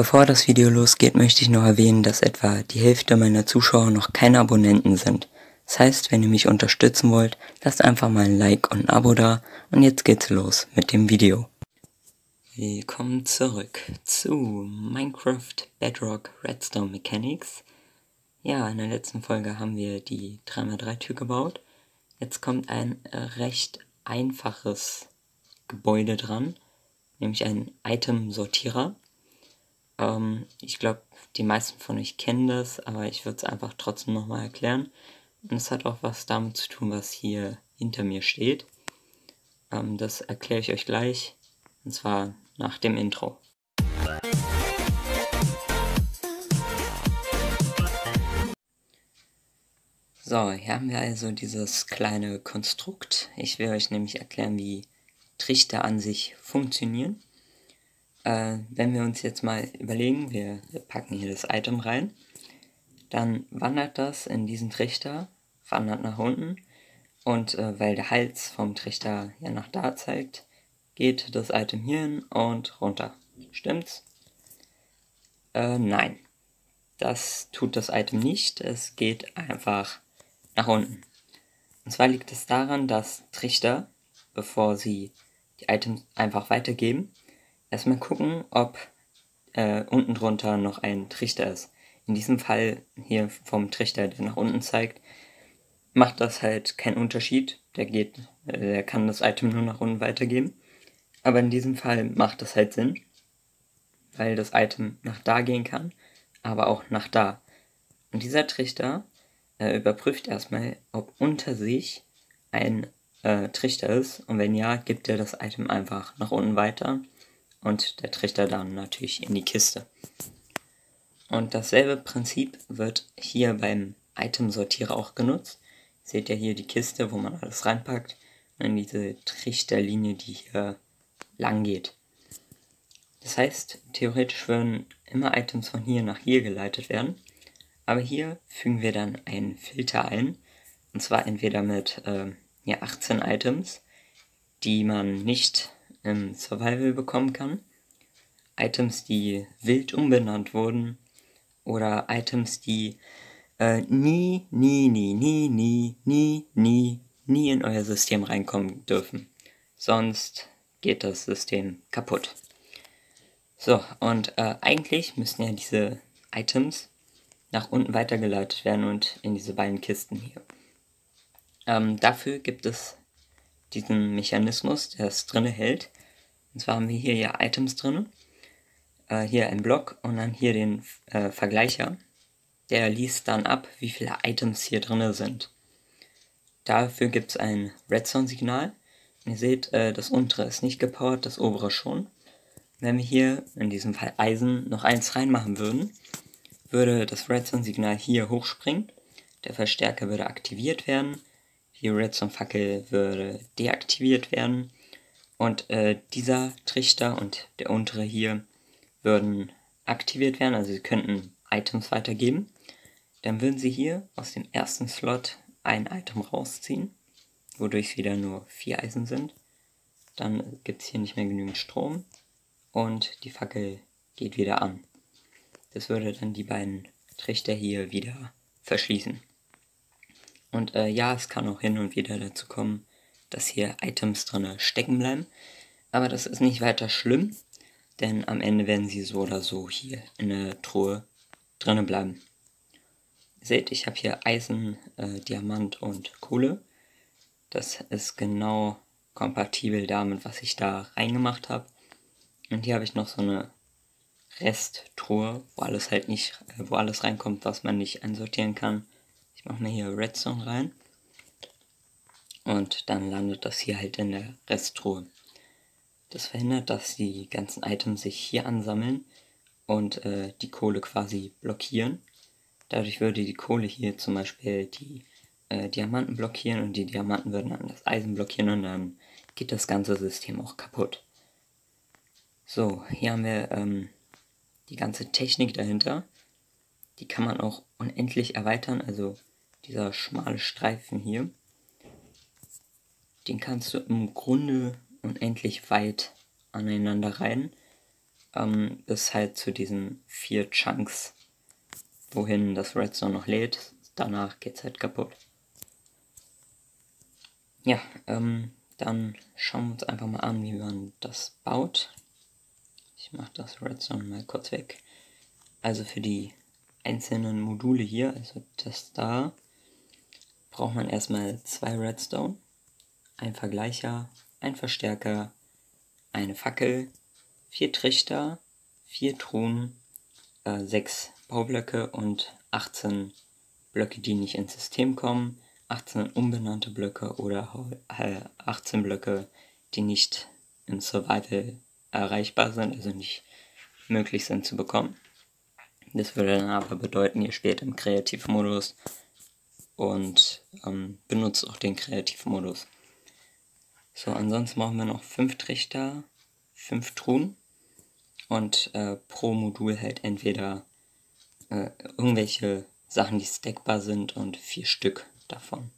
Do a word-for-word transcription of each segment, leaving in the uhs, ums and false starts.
Bevor das Video losgeht, möchte ich noch erwähnen, dass etwa die Hälfte meiner Zuschauer noch keine Abonnenten sind. Das heißt, wenn ihr mich unterstützen wollt, lasst einfach mal ein Like und ein Abo da und jetzt geht's los mit dem Video. Willkommen zurück zu Minecraft Bedrock Redstone Mechanics. Ja, in der letzten Folge haben wir die drei mal drei Tür gebaut. Jetzt kommt ein recht einfaches Gebäude dran, nämlich ein Item-Sortierer. Ähm, ich glaube, die meisten von euch kennen das, aber ich würde es einfach trotzdem nochmal erklären. Und es hat auch was damit zu tun, was hier hinter mir steht. Ähm, das erkläre ich euch gleich, und zwar nach dem Intro. So, hier haben wir also dieses kleine Konstrukt. Ich will euch nämlich erklären, wie Trichter an sich funktionieren. Äh, wenn wir uns jetzt mal überlegen, wir, wir packen hier das Item rein, dann wandert das in diesen Trichter, wandert nach unten und äh, weil der Hals vom Trichter ja nach da zeigt, geht das Item hier hin und runter. Stimmt's? Äh, nein. Das tut das Item nicht, es geht einfach nach unten. Und zwar liegt es daran, dass Trichter, bevor sie die Items einfach weitergeben, erstmal gucken, ob äh, unten drunter noch ein Trichter ist. In diesem Fall hier vom Trichter, der nach unten zeigt, macht das halt keinen Unterschied. Der geht, äh, der kann das Item nur nach unten weitergeben. Aber in diesem Fall macht das halt Sinn, weil das Item nach da gehen kann, aber auch nach da. Und dieser Trichter äh, überprüft erstmal, ob unter sich ein äh, Trichter ist. Und wenn ja, gibt er das Item einfach nach unten weiter. Und der Trichter dann natürlich in die Kiste. Und dasselbe Prinzip wird hier beim Item-Sortierer auch genutzt. Seht ihr hier die Kiste, wo man alles reinpackt. Und dann diese Trichterlinie, die hier lang geht. Das heißt, theoretisch würden immer Items von hier nach hier geleitet werden. Aber hier fügen wir dann einen Filter ein. Und zwar entweder mit äh, ja, achtzehn Items, die man nicht im Survival bekommen kann, Items, die wild umbenannt wurden, oder Items, die äh, nie, nie, nie, nie, nie, nie, nie, nie in euer System reinkommen dürfen. Sonst geht das System kaputt. So, und äh, eigentlich müssen ja diese Items nach unten weitergeleitet werden und in diese beiden Kisten hier. Ähm, dafür gibt es diesen Mechanismus, der es drin hält. Und zwar haben wir hier ja Items drin. Äh, hier ein Block und dann hier den äh, Vergleicher. Der liest dann ab, wie viele Items hier drin sind. Dafür gibt es ein Redstone-Signal. Ihr seht, äh, das untere ist nicht gepowert, das obere schon. Wenn wir hier, in diesem Fall Eisen, noch eins reinmachen würden, würde das Redstone-Signal hier hochspringen. Der Verstärker würde aktiviert werden. Die Redstone-Fackel würde deaktiviert werden. Und äh, dieser Trichter und der untere hier würden aktiviert werden, also sie könnten Items weitergeben. Dann würden sie hier aus dem ersten Slot ein Item rausziehen, wodurch es wieder nur vier Eisen sind. Dann gibt es hier nicht mehr genügend Strom und die Fackel geht wieder an. Das würde dann die beiden Trichter hier wieder verschließen. Und äh, ja, es kann auch hin und wieder dazu kommen, dass hier Items drin stecken bleiben. Aber das ist nicht weiter schlimm, denn am Ende werden sie so oder so hier in der Truhe drinnen bleiben. Ihr seht, ich habe hier Eisen, äh, Diamant und Kohle. Das ist genau kompatibel damit, was ich da reingemacht habe. Und hier habe ich noch so eine Resttruhe, wo alles halt nicht, äh, wo alles reinkommt, was man nicht einsortieren kann. Ich mache mir hier Redstone rein. Und dann landet das hier halt in der Resttruhe. Das verhindert, dass die ganzen Items sich hier ansammeln und äh, die Kohle quasi blockieren. Dadurch würde die Kohle hier zum Beispiel die äh, Diamanten blockieren und die Diamanten würden dann das Eisen blockieren und dann geht das ganze System auch kaputt. So, hier haben wir ähm, die ganze Technik dahinter. Die kann man auch unendlich erweitern, also dieser schmale Streifen hier. Den kannst du im Grunde unendlich weit aneinander reihen. ähm, bis halt zu diesen vier Chunks, wohin das Redstone noch lädt. Danach geht's halt kaputt. Ja, ähm, dann schauen wir uns einfach mal an, wie man das baut. Ich mache das Redstone mal kurz weg. Also für die einzelnen Module hier, also das da, braucht man erstmal zwei Redstone, ein Vergleicher, ein Verstärker, eine Fackel, vier Trichter, vier Truhen, äh, sechs Baublöcke und achtzehn Blöcke, die nicht ins System kommen, achtzehn unbenannte Blöcke oder achtzehn Blöcke, die nicht im Survival erreichbar sind, also nicht möglich sind zu bekommen. Das würde dann aber bedeuten, ihr spielt im Kreativmodus und ähm, benutzt auch den Kreativmodus. So, ansonsten brauchen wir noch fünf Trichter, fünf Truhen und äh, pro Modul hält entweder äh, irgendwelche Sachen, die stackbar sind und vier Stück davon.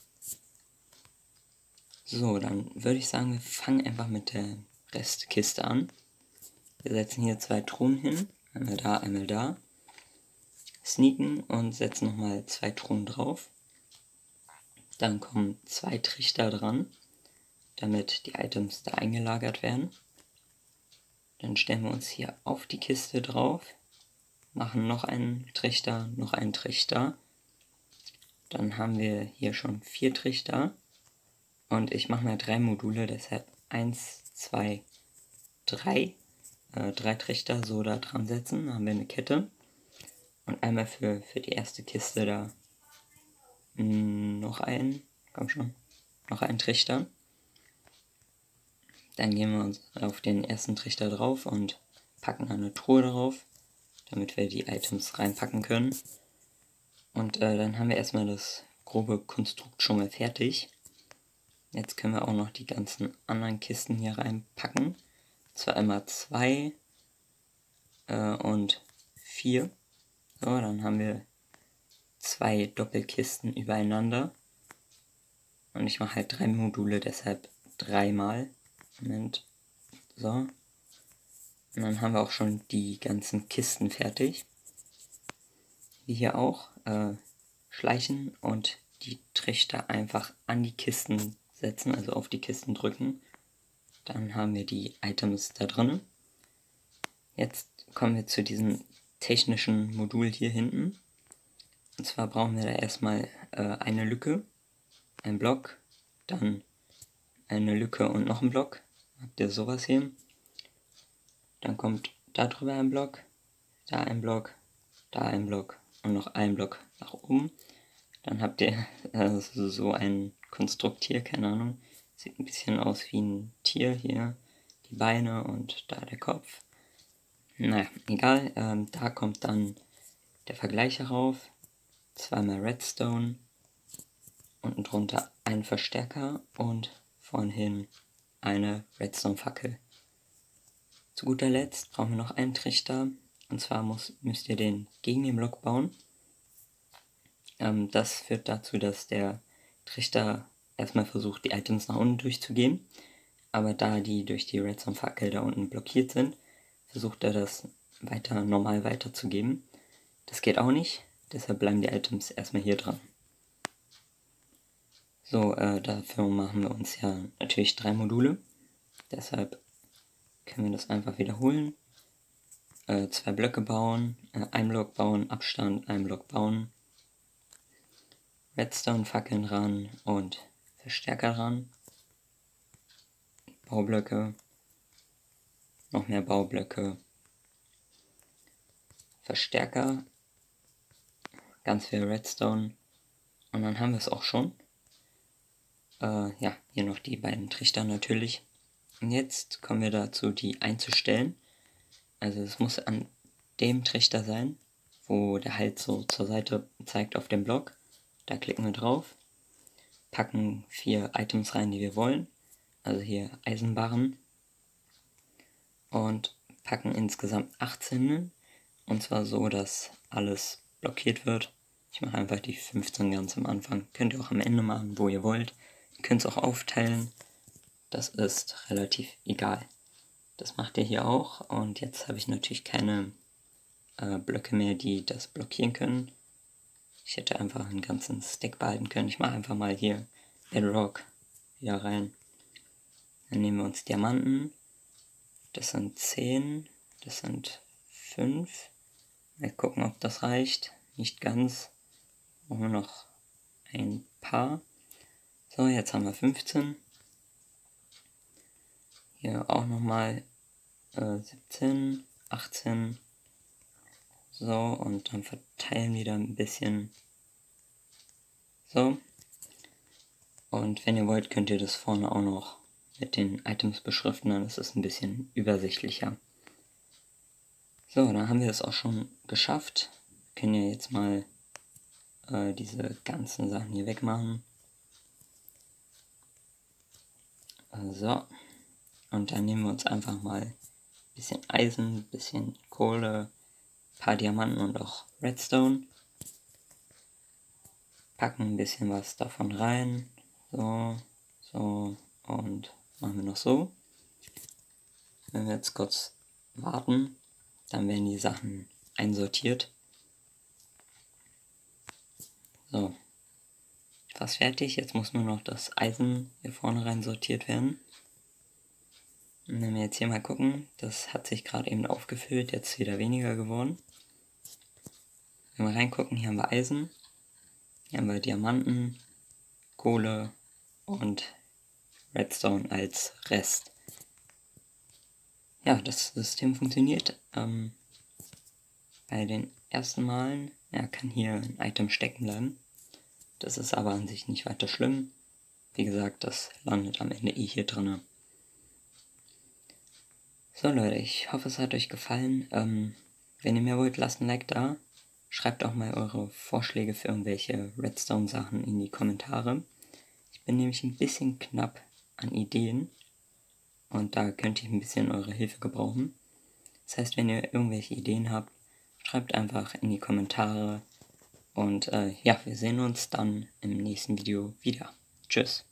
So, dann würde ich sagen, wir fangen einfach mit der Restkiste an. Wir setzen hier zwei Truhen hin, einmal da, einmal da. Sneaken und setzen nochmal zwei Truhen drauf. Dann kommen zwei Trichter dran, damit die Items da eingelagert werden. Dann stellen wir uns hier auf die Kiste drauf, machen noch einen Trichter, noch einen Trichter. Dann haben wir hier schon vier Trichter und ich mache mal drei Module, deshalb eins, zwei, drei. Äh, drei Trichter so da dran setzen, dann haben wir eine Kette. Und einmal für, für die erste Kiste da mh, noch einen, komm schon, noch einen Trichter. Dann gehen wir uns auf den ersten Trichter drauf und packen eine Truhe drauf, damit wir die Items reinpacken können. Und äh, dann haben wir erstmal das grobe Konstrukt schon mal fertig. Jetzt können wir auch noch die ganzen anderen Kisten hier reinpacken. Zwar einmal zwei äh, und vier. So, dann haben wir zwei Doppelkisten übereinander. Und ich mache halt drei Module, deshalb dreimal. Moment. So. Und dann haben wir auch schon die ganzen Kisten fertig. Die hier auch äh, schleichen und die Trichter einfach an die Kisten setzen, also auf die Kisten drücken. Dann haben wir die Items da drin. Jetzt kommen wir zu diesem technischen Modul hier hinten. Und zwar brauchen wir da erstmal äh, eine Lücke, ein Block, dann eine Lücke und noch ein Block. Habt ihr sowas hier? Dann kommt da drüber ein Block, da ein Block, da ein Block und noch ein Block nach oben. Dann habt ihr äh, so ein Konstrukt hier, keine Ahnung. Sieht ein bisschen aus wie ein Tier hier. Die Beine und da der Kopf. Naja, egal. Ähm, da kommt dann der Vergleicher rauf. Zweimal Redstone. Unten drunter ein Verstärker und vorhin eine Redstone-Fackel. Zu guter Letzt brauchen wir noch einen Trichter. Und zwar muss, müsst ihr den gegen den Block bauen. Ähm, das führt dazu, dass der Trichter erstmal versucht, die Items nach unten durchzugehen. Aber da die durch die Redstone-Fackel da unten blockiert sind, versucht er das weiter normal weiterzugeben. Das geht auch nicht, deshalb bleiben die Items erstmal hier dran. So, äh, dafür machen wir uns ja natürlich drei Module. Deshalb können wir das einfach wiederholen. Äh, zwei Blöcke bauen, äh, ein Block bauen, Abstand, ein Block bauen. Redstone-Fackeln ran und Verstärker ran. Baublöcke. Noch mehr Baublöcke. Verstärker. Ganz viel Redstone. Und dann haben wir es auch schon. Äh, ja, hier noch die beiden Trichter natürlich. Und jetzt kommen wir dazu, die einzustellen. Also es muss an dem Trichter sein, wo der halt so zur Seite zeigt auf dem Block. Da klicken wir drauf, packen vier Items rein, die wir wollen. Also hier Eisenbarren. Und packen insgesamt achtzehn hin. Und zwar so, dass alles blockiert wird. Ich mache einfach die fünfzehn ganz am Anfang. Könnt ihr auch am Ende machen, wo ihr wollt. Ihr könnt es auch aufteilen. Das ist relativ egal. Das macht er hier auch. Und jetzt habe ich natürlich keine äh, Blöcke mehr, die das blockieren können. Ich hätte einfach einen ganzen Stack behalten können. Ich mache einfach mal hier Bedrock wieder rein. Dann nehmen wir uns Diamanten. Das sind zehn. Das sind fünf. Mal gucken, ob das reicht. Nicht ganz. Brauchen wir noch ein paar. So, jetzt haben wir fünfzehn. Hier auch nochmal äh, siebzehn, achtzehn. So, und dann verteilen wir da ein bisschen. So. Und wenn ihr wollt, könnt ihr das vorne auch noch mit den Items beschriften, dann ist es ein bisschen übersichtlicher. So, dann haben wir es auch schon geschafft. Wir können ja jetzt mal äh, diese ganzen Sachen hier wegmachen. So, und dann nehmen wir uns einfach mal ein bisschen Eisen, ein bisschen Kohle, ein paar Diamanten und auch Redstone. Packen ein bisschen was davon rein. So, so und machen wir noch so. Wenn wir jetzt kurz warten, dann werden die Sachen einsortiert. So, fast fertig. Jetzt muss nur noch das Eisen hier vorne rein sortiert werden. Und wenn wir jetzt hier mal gucken, das hat sich gerade eben aufgefüllt, jetzt wieder weniger geworden. Wenn wir reingucken, hier haben wir Eisen, hier haben wir Diamanten, Kohle und Redstone als Rest. Ja, das System funktioniert. Ähm, bei den ersten Malen ja, kann hier ein Item stecken bleiben. Das ist aber an sich nicht weiter schlimm. Wie gesagt, das landet am Ende eh hier drin. So Leute, ich hoffe es hat euch gefallen. Ähm, wenn ihr mehr wollt, lasst ein Like da. Schreibt auch mal eure Vorschläge für irgendwelche Redstone-Sachen in die Kommentare. Ich bin nämlich ein bisschen knapp an Ideen. Und da könnte ich ein bisschen eure Hilfe gebrauchen. Das heißt, wenn ihr irgendwelche Ideen habt, schreibt einfach in die Kommentare. Und äh, ja, wir sehen uns dann im nächsten Video wieder. Tschüss.